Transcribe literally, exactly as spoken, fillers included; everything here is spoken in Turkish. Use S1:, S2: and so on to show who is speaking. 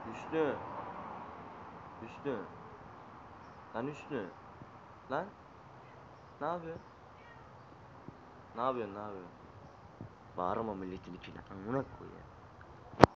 S1: Üstü. Üstü. Lan Üstü. Lan. Ne yapıyorsun? Ne yapıyorsun ne yapıyorsun? Bağırma milletin içine. Amına koyayım.